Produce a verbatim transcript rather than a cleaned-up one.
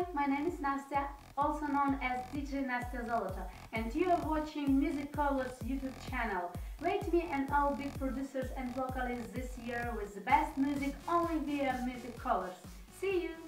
my name is Nastya, also known as D J Nastya Zolota, and you are watching Music Colors YouTube channel. Rate me and all big producers and vocalists this year with the best music only via Music Colors. See you!